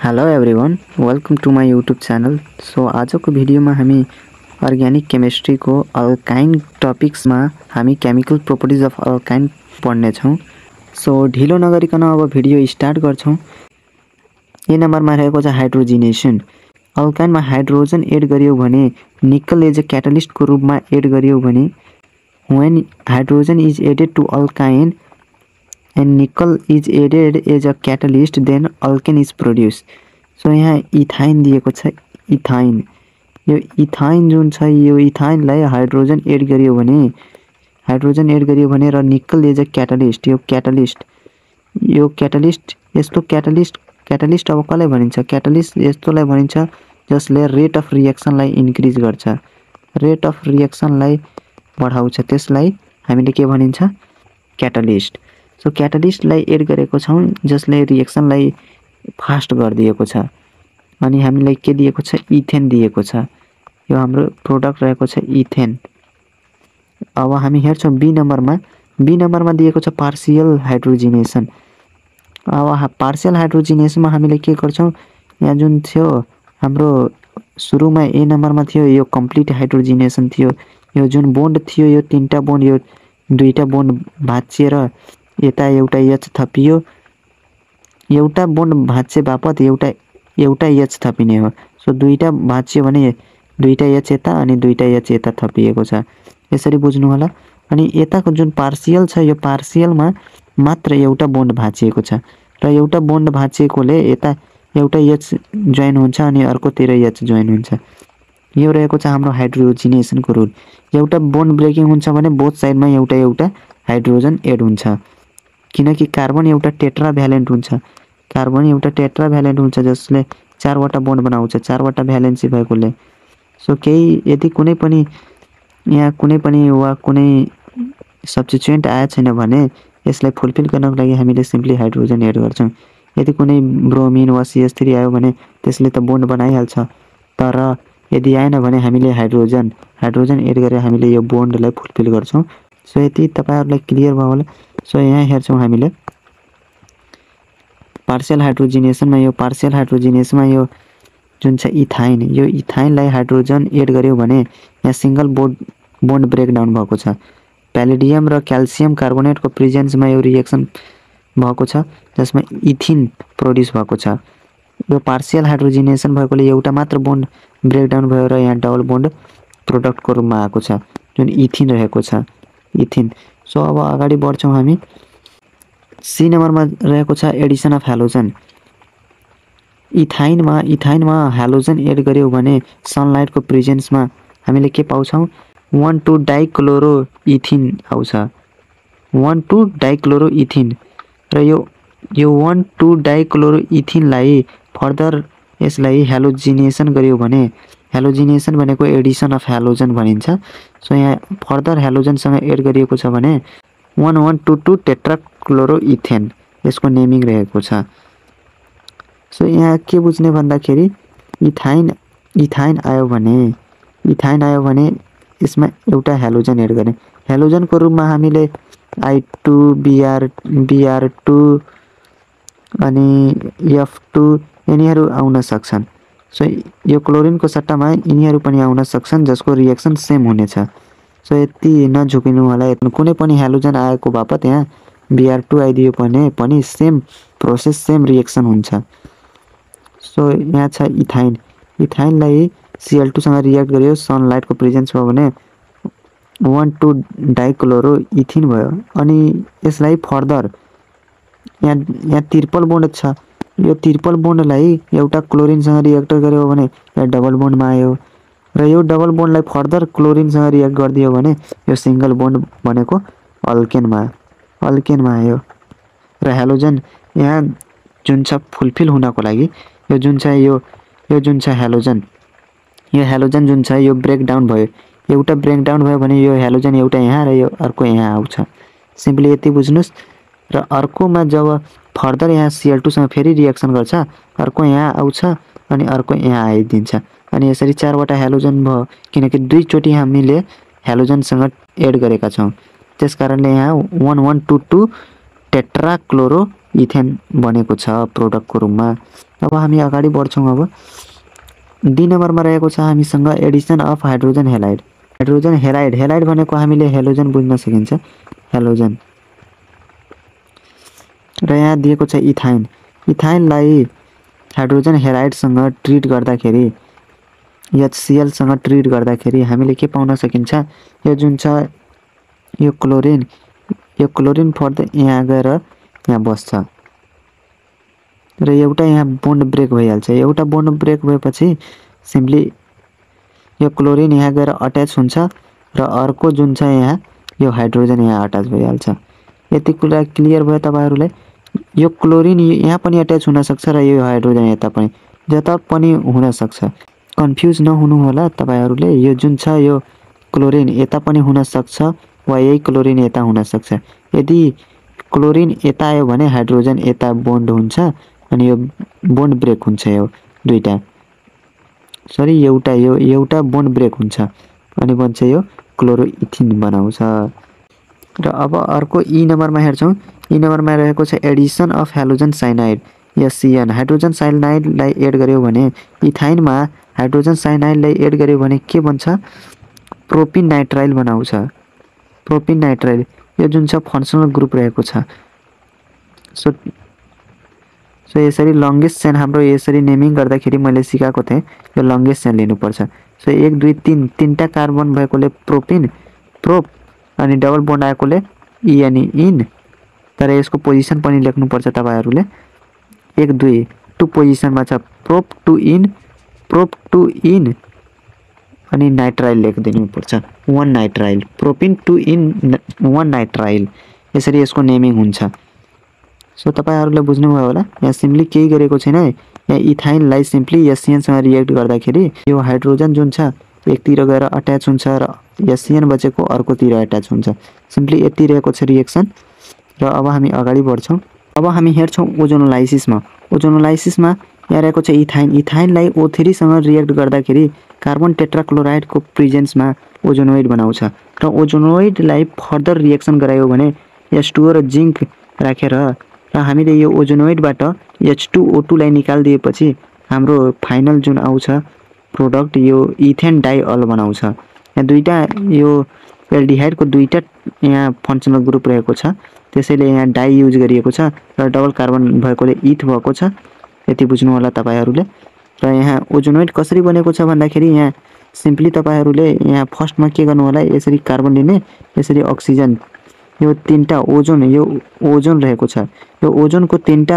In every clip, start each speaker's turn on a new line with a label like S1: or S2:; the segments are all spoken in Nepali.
S1: Hello everyone, welcome to my YouTube channel. So आजको भिडियोमा हामी अर्ग्यानिक केमिस्ट्री को अल्काइन टपिक्स में हामी केमिकल प्रोपर्टीज अफ अल्काइन पढ्ने छौं। सो ढिलो नगरिकन अब भिडियो स्टार्ट गर्छौं। ए नम्बरमा रहेको छ हाइड्रोजिनेसन। अल्काइनमा हाइड्रोजन एड गरियो भने निकल एज अ क्याटलिस्ट को रूपमा एड गरियो भने when hydrogen is added to alkyne and nickel is added as a catalyst, then alkane is produced. So यहाँ इथाइन दिएको छ। इथाइन यो इथाइन जुन छ यो इथाइनलाई हाइड्रोजन एड गरियो भने र निकल एज अ क्याटलिस्ट यो क्याटलिस्ट यस्तो क्याटलिस्ट अब कसलाई भनिन्छ? क्याटलिस्ट यस्तोलाई भनिन्छ जसले रेट अफ रिएक्सनलाई इन्क्रिज गर्छ, रेट अफ रिएक्सनलाई बढाउँछ, त्यसलाई हामीले के भनिन्छ? क्याटलिस्ट। सो क्याटलिस्टलाई एड गरेको छौं जसले रिएक्सनलाई फास्ट गरिदिएको छ। अनि हामीलाई के दिएको छ? इथेन दिएको छ। यो हाम्रो प्रोडक्ट रहेको छ इथेन। अब हामी हेर्छौं बी नम्बरमा दिएको छ पार्शियल हाइड्रोजिनेसन। अब पार्शियल हाइड्रोजिनेसनमा हामीले के गर्छौं? यहाँ जुन थियो हाम्रो सुरुमा ए नम्बरमा थियो यो कम्प्लिट हाइड्रोजिनेसन थियो। यो जुन बोन्ड थियो यो तीनटा बोन्ड यो दुईटा बोन्ड भाँचिएर यता एउटा एच थपियो, एउटा बोन्ड भाँचे बापत एउटा एच थपिने हो। सो दुईटा भाँचियो भने दुईटा एच यता अनि दुईटा एच यता थपिएको छ। यसरी बुझ्नु होला। अनि यताको जुन पार्शियल छ यो पार्शियलमा मात्र एउटा बोन्ड भाँचिएको छ र एउटा बोन्ड भाँचिएकोले यता एउटा एच जोइन हुन्छ अनि अर्कोतिर एच जोइन हुन्छ। यो रहेको छ हाम्रो हाइड्रोजिनेसनको रुल। एउटा बोन्ड ब्रेकिङ हुन्छ भने बोथ साइडमा एउटा हाइड्रोजन एड हुन्छ, किनकि कार्बन एउटा टेट्रा भ्यालेन्ट हुन्छ जसले चारवटा बोन्ड बनाउँछ, चारवटा भ्यालेन्सी भएकोले। सो केही यदि कुनै पनि यहाँ कुनै पनि वा कुनै सब्स्टिट्युएन्ट आएको छैन भने यसलाई फुलफिल गर्नको लागि हामीले सिम्पली हाइड्रोजन एड गर्छौं। यदि कुनै ब्रोमिन वा CH3 आयो भने त्यसले त बोन्ड बनाइहाल्छ, तर यदि आएन भने हामीले हाइड्रोजन एड गरेर हामीले यो बोन्डलाई फुलफिल गर्छौं। सो यति तपाईहरुलाई क्लियर भयो होला। सो यहाँ हेर्छौं हामीले पार्शियल हाइड्रोजिनेसनमा यो जुन छ इथाइन, यो इथाइनलाई हाइड्रोजन एड गर्यो भने यहाँ सिंगल बोन्ड ब्रेकडाउन भएको छ। प्यालेडियम र क्याल्सियम कार्बोनेटको प्रेजेन्समा यो रिएक्सन भएको छ जसमा इथिन प्रोड्युस भएको छ। यो पार्शियल हाइड्रोजिनेसन भएकोले एउटा मात्र बोन्ड ब्रेकडाउन भयो र यहाँ डबल बोन्ड प्रोडक्टको रूपमा आएको छ जुन इथिन रहेको छ, इथिन। सो अब अगाडि बढ्छौं हामी। सी नम्बरमा रहेको छ एडिसन अफ हेलोजन। इथाइनमा हेलोजन एड गर्यो भने सनलाइटको प्रेजेन्समा हामीले के पाउँछौं? 1,2-डाइक्लोरोइथिन आउँछ, 1,2-डाइक्लोरोइथिन। र यो 1,2-डाइक्लोरोइथिनलाई फर्दर यसलाई हेलोजिनेसन गर्यो भने हेलोजिनेसन भनेको एडिसन अफ हेलोजन भनिन्छ। सो यहाँ फर्दर हेलोजनसँग एड गरिएको छ भने 1122 टेट्राक्लोरोइथेन यसको नेमिङ रहेको छ। सो यहाँ के बुझ्ने भन्दाखेरि इथाइन आयो भने यसमा एउटा हेलोजन एड गर्ने। हेलोजनको रूपमा हामीले I2 Br2 अनि F2 यिनीहरू आउन सक्छन्। सो यो क्लोरिनको सट्टामा यिनीहरू पनि आउन सक्छन् जसको रिएक्सन सेम हुनेछ। सो यति नझुकिनु होला। कुनै पनि हेलोजन आएको बापत यहाँ Br2 आइदियो भने पनि सेम प्रोसेस सेम रिएक्सन हुन्छ। सो यहाँ छ इथाइनलाई Cl2 सँग रिएक्ट गर्यो, सनलाइटको प्रेजेन्स भयो भने 1,2-डाइक्लोरोइथिन भयो। अनि यसलाई फर्दर यहाँ ट्रिपल बोन्ड छ, यो ट्रिपल बोन्डलाई एउटा क्लोरिनसँग रिएक्ट गर्यो भने यहाँ डबल बोन्डमा आयो र यो डबल बोन्डलाई फर्दर क्लोरिनसँग रिएक्ट गरिदियो भने यो सिंगल बोन्ड बनेको अल्केनमा आयो। र हेलोजन यहाँ जुन छ फुलफिल हुनको लागि यो जुन छ हेलोजन जुन छ यो ब्रेकडाउन भयो। एउटा ब्रेकडाउन भयो भने यो हेलोजन एउटा यहाँ र यो अर्को यहाँ आउँछ। सिम्पली यति बुझ्नुस्। र अर्कोमा जब फर्दर यहाँ Cl2 सँग फेरि रिएक्सन गर्छ, अर्को यहाँ आउँछ अनि अर्को यहाँ आइदिन्छ अनि यसरी चारवटा हेलोजन भयो, किनकि दुईचोटी हामीले हेलोजनसँग एड गरेका छौं। त्यसकारणले यहाँ 1122 टेट्राक्लोरोइथेन बनेको छ प्रोडक्टको रूपमा। अब हामी अगाडि बढ्छौँ। अब डी नम्बरमा रहेको छ हामीसँग addition of hydrogen halide. Hydrogen halide, halide भनेको हामीले हेलोजन बुझ्न सकिन्छ, हेलोजन। र यहाँ दिएको छ इथाइन। इथाइनलाई हाइड्रोजन हेलाइडसँग ट्रिट गर्दाखेरि, HCl सँग ट्रिट गर्दाखेरि हामीले के पाउन सकिन्छ, यो जुन छ यो क्लोरिन, यो क्लोरिन फर्द यहाँ गएर यहाँ बस्छ र एउटा यहाँ बोन्ड ब्रेक भइहाल्छ। एउटा बोन्ड ब्रेक भएपछि सिम्पली यो क्लोरिन यहाँ गएर अट्याच हुन्छ र अर्को जुन छ यहाँ यो हाइड्रोजन यहाँ अट्याच भइहाल्छ। यति कुरा क्लियर भयो तपाईहरुलाई। यो क्लोरिन यहाँ पनि अट्याच हुन सक्छ र यो हाइड्रोजन यता पनि, जता पनि हुन सक्छ। कन्फ्युज नहुनु होला तपाईहरुले। यो जुन छ यो क्लोरिन यता पनि हुन सक्छ वा यही क्लोरिन यता हुन सक्छ। यदि क्लोरिन यता आयो भने हाइड्रोजन यता बोन्ड हुन्छ अनि यो बोन्ड ब्रेक हुन्छ। यो दुईटा सरी एउटा यो एउटा बोन्ड ब्रेक हुन्छ अनि बन्छ यो क्लोरोइथिन बनाउँछ। र अब अर्को ई नम्बरमा हेर्छौं। ई नम्बरमा रहेको छ addition of halogen cyanide HCN। Hydrogen साइनाइडलाई एड गर्यो भने इथाइनमा हाइड्रोजन साइनाइडलाई एड गर्यो भने के बन्छ, प्रोपिन नाइट्राइल बनाउँछ। प्रोपिन नाइट्राइल यो जुन छ फंक्सनल ग्रुप रहेको छ। सो यसरी लंगेस्ट चेन हाम्रो यसरी नेमिङ गर्दाखेरि मैले सिकाएको थिएँ, यो लंगेस्ट चेन लिनुपर्छ। सो 1 2 3 तीनटा कार्बन भएकोले प्रोपिन, प्रोप अनि डबल बोन्ड आएकोले ई अनि इन। तर यसको पोजिसन पनि लेख्नुपर्छ तपाईहरुले। 1 2 टु पोजिसनमा छ prop two ene, prop two ene अनि नाइट्राइल लेखिदिनु पर्छ। 1 nitrile, propene two ene 1 nitrile, यसरी यसको नेमिङ हुन्छ। सो तपाईहरुले बुझ्नुभयो होला। यहाँ सिम्पली केही गरेको छैन। यहाँ इथाइनलाई सिम्पली HCN सँग रिएक्ट गर्दाखेरि यो हाइड्रोजन जुन छ एकतिर गएर अट्याच हुन्छ र HCN बचेको अर्कोतिर अट्याच हुन्छ। सिम्पली यति रहेको छ रिएक्सन। र अब हामी अगाडि बढ्छौं। अब हामी हेर्छौं ओजोनोलाइसिसमा। ओजोनोलाइसिसमा यहाँ रहेको छ इथाइन। इथाइनलाई O3 सँग रिएक्ट गर्दाखेरि कार्बन टेट्राक्लोराइडको प्रेजेन्समा ओजोनोइड बनाउँछ र ओजोनोइडलाई फर्दर रिएक्सन गरायो भने H2O र जिंक राखेर र हामीले यो ओजोनोइडबाट H2O2 लाई निकाल्दिएपछि हाम्रो फाइनल जुन आउँछ प्रोडक्ट यो इथेन डाइअल बनाउँछ। यहाँ दुईटा यो एल्डिहाइडको दुईटा यहाँ फंक्सनल ग्रुप रहेको छ, त्यसैले यहाँ डाइ युज गरिएको छ र डबल कार्बन भएकोले इथ भएको छ। यति बुझ्नु होला तपाईहरुले। र यहाँ ओजोनोइड कसरी बनेको छ भन्दाखेरि यहाँ सिम्पली तपाईहरुले यहाँ फर्स्टमा के गर्नु होला, यसरी कार्बन लिने, यसरी अक्सिजन, यो तीनटा ओजोन, यो ओजोन रहेको छ, यो ओजोनको तीनटा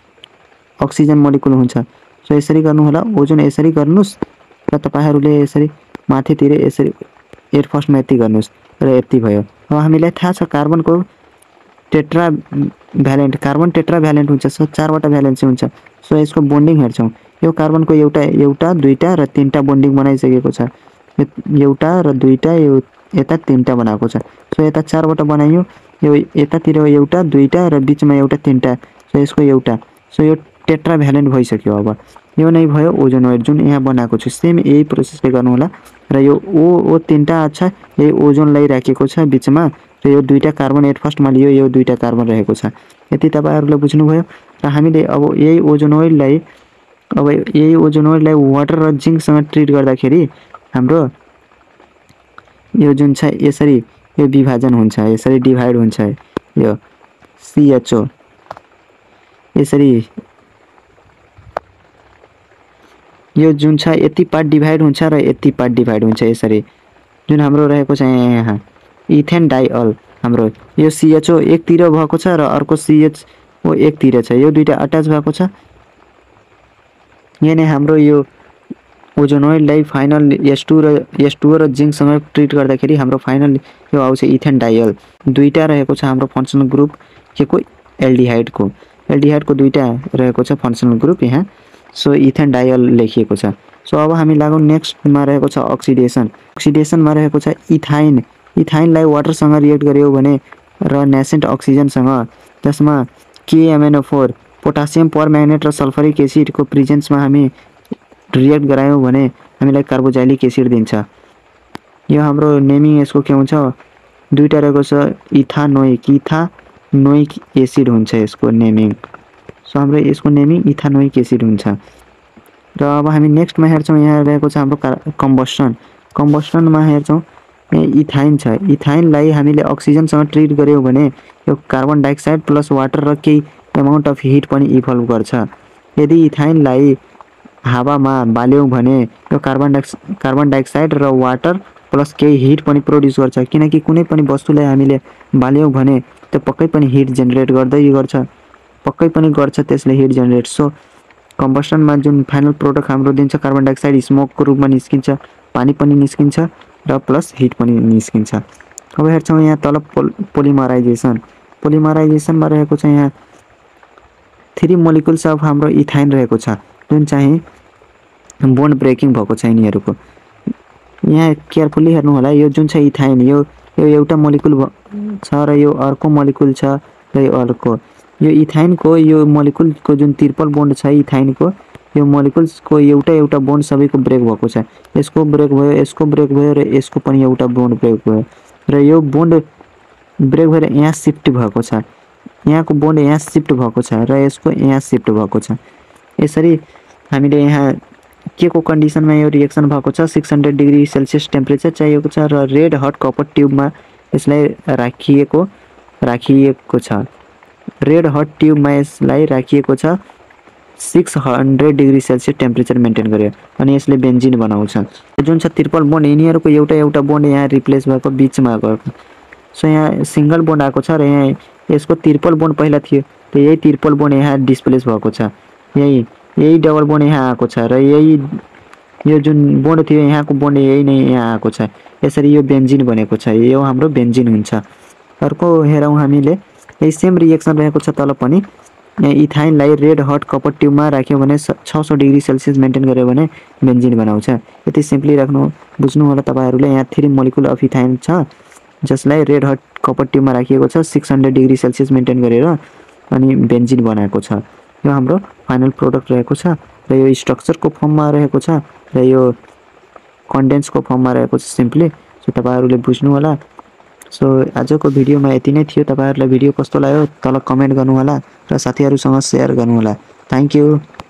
S1: अक्सिजन मोलिकुल हुन्छ। सो यसरी गर्नु होला। ओजोन यसरी गर्नुस् र तपाईहरुले यसरी माथितिर यसरी एयर फर्स्टमा यति गर्नुस् र यति भयो। अब हामीलाई थाहा छ कार्बनको tetravalent, carbon tetravalent हुन्छ। सो 4 वटा भ्यालेन्सी हुन्छ। सो यसको बोन्डिङ हेर्छौं। यो कार्बनको एउटा दुईटा र तीनटा बोन्डिङ बनाइसकेको छ। एउटा र दुईटा यो यता तीनटा बनाएको छ। सो यता 4 वटा बनाइयो। यो यतातिर एउटा दुईटा र बीचमा एउटा तीनटा। सो यसको एउटा। सो यो टेट्रा भ्यालेन्ट भइसक्यो। अब यो नै भयो ओजोनोइड जुन यहाँ बनाएको छु। सेम यही प्रोसेसले गर्नु होला। र यो ओ तीनटा अच्छा यही ओजोनलाई राखेको छ बीचमा र यो दुईटा कार्बन एट फर्स्टमा लियो, यो दुईटा कार्बन रहेको छ। यति तपाईहरुले बुझ्नुभयो। र हामीले अब यही ओजोनोइडलाई वाटर र जिंकसँग ट्रिट गर्दाखेरि हाम्रो यो जुन छ यसरी यो विभाजन हुन्छ, यसरी डिभाइड हुन्छ। यो CHO यसरी यो जुन छ यति पार्ट डिभाइड हुन्छ र यति पार्ट डिभाइड हुन्छ। यसरी जुन हाम्रो रहेको छ यहाँ इथेन डाइअल, हाम्रो यो CHO एकतिर भएको छ र अर्को CHO एकतिर छ। यो दुईटा अट्याच भएको छ। यहाँ नै हाम्रो यो ओजोनोइडलाई फाइनल H2O र जिंकसँग ट्रिट गर्दाखेरि हाम्रो फाइनल यो आउँछ इथेन डाइअल। दुईटा रहेको छ हाम्रो फंक्सनल ग्रुप केको एल्डिहाइडको दुईटा रहेको छ फंक्सनल ग्रुप यहाँ। सो इथेन डाइअल लेखिएको छ। सो अब हामी लागौं नेक्स्टमा रहेको छ अक्सिडेसन। अक्सिडेसनमा रहेको छ इथाइन। इथाइनलाई वाटरसँग रिएक्ट गर्यो भने र नेसेन्ट अक्सिजनसँग, जसमा KMnO4 पोटासियम परम्याग्नेट र सल्फरिक एसिडको प्रेजेन्समा हामी रिएक्ट गरायौं भने हामीलाई कार्बोक्सिलिक एसिड दिन्छ। यो हाम्रो नेमिङ यसको के हुन्छ, दुईटा रहेको छ इथानोइक एसिड हुन्छ यसको नेमिङ। सो हाम्रो यसको नेम इथानोइक एसिड हुन्छ। र अब हामी नेक्स्टमा हेर्छौँ, यहाँ रहेको छ हाम्रो कम्बस्टनमा हेर्छौँ इथाइन छ। इथाइनलाई हामीले अक्सिजनसँग ट्रिट गर्यौँ भने यो कार्बन डाइअक्साइड प्लस वाटर र केही एमाउन्ट अफ हिट पनि इभल्भ गर्छ। यदि इथाइनलाई हावामा बाल्यौँ भने यो कार्बन डाइअक्साइड र वाटर प्लस केही हिट पनि प्रोड्युस गर्छ, किनकि कुनै पनि वस्तुलाई हामीले बाल्यौँ भने त्यो पक्कै पनि हिट जेनेरेट गर्छ, त्यसले हिट जेनेरेट। सो कम्बस्टनमा जुन फाइनल प्रोडक्ट हाम्रो दिन्छ कार्बन डाइअक्साइड स्मोकको रूपमा निस्किन्छ, पानी पनि निस्किन्छ र प्लस हिट पनि निस्किन्छ। अब हेर्छौँ यहाँ तल पोलिमराइजेसनमा रहेको छ यहाँ 3 मोलिकुल्स अफ हाम्रो इथाइन रहेको छ, जुन चाहिँ बोन्ड ब्रेकिङ भएको छ यिनीहरूको। यहाँ केयरफुल्ली हेर्नु होला, यो जुन छ इथाइन यो एउटा मोलिकुल छ र यो अर्को मोलिकुल छ र यो अर्को। यो इथाइनको यो मोलिकुलको जुन ट्रिपल बोन्ड छ इथाइनको, यो मोलिकुल्सको एउटा बोन्ड सबैको ब्रेक भएको छ। यसको ब्रेक भयो, यसको ब्रेक भयो र यसको पनि एउटा बोन्ड ब्रेक भयो र यो बोन्ड ब्रेक भएर यहाँ शिफ्ट भएको छ, यहाँको बोन्ड यहाँ शिफ्ट भएको छ र यसको यहाँ शिफ्ट भएको छ। यसरी हामीले यहाँ के को कन्डिसनमा यो रिएक्सन भएको छ, 600 डिग्री सेल्सियस टेम्परेचर चाहिएको छ र रेड हट कपर ट्युबमा यसलाई राखिएको छ। रेड हट ट्युबमा यसलाई राखिएको छ 600 डिग्री सेल्सियस टेम्परेचर मेन्टेन गर्यो अनि यसले बेन्जिन बनाउँछ। जुन छ ट्रिपल बोन्ड यिनीहरूको एउटा बोन्ड यहाँ रिप्लेस भएको बिचमा गएको। सो यहाँ सिंगल बोन्ड आएको छ र यहाँ यसको ट्रिपल बोन्ड पहिला थियो, त यही ट्रिपल बोन्ड यहाँ डिस्प्लेस भएको छ, यही डबल बोन्ड यहाँ आएको छ र यो जुन बोन्ड थियो यहाँको बोन्ड यही नै यहाँ आएको छ। यसरी यो बेन्जिन बनेको छ, यो हाम्रो बेन्जिन हुन्छ। अर्को हेरौँ हामीले, यही सेम रिएक्सन रहेको छ तल पनि। इथाइनलाई रेड हट कपर ट्युबमा राख्यो भने 600 डिग्री सेल्सियस मेन्टेन गर्यो भने बेन्जिन बनाउँछ। यति सिम्पली बुझ्नु होला तपाईहरुले। यहाँ 3 मोलिकुल अफ इथाइन छ जसलाई रेड हट कपर ट्युबमा राखिएको छ 600 डिग्री सेल्सियस मेन्टेन गरेर अनि बेन्जिन बनाएको छ। यो हाम्रो फाइनल प्रोडक्ट रहेको छ र यो स्ट्रक्चरको फर्ममा रहेको छ र यो कन्डेन्सको फर्ममा रहेको छ सिम्पली। सो तपाईहरुले बुझ्नु होला। सो आजको भिडियोमा यति नै थियो। तपाईहरुलाई भिडियो कस्तो लाग्यो तल कमेन्ट गर्नु होला र साथीहरुसँग शेयर गर्नु होला। Thank you.